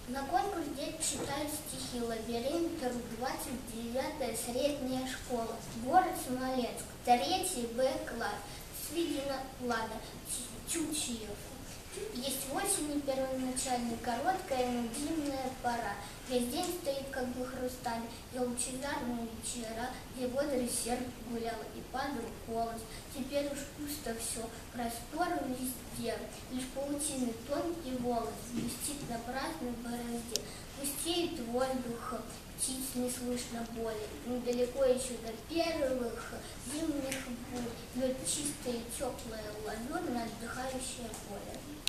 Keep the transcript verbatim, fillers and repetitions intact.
На конкурс дети читают стихи. Лабиринт, двадцать девятая средняя школа. Город Смоленск, третий Б класс. Свидина Лада, Тютчиев. Есть в осени первоначальная, короткая, но длинная пора. Весь день стоит, как бы хрусталь, и лучезарные вечера, где бодрый серп гулял и падал холод. Теперь уж пусто все, простор везде, лишь паутины тонкий волос блестит на праздной борозде. Пустеет воздух, птиц не слышно боли, недалеко еще до первых зимних бурь, лед чистое и теплое, лазурно отдыхающее поле.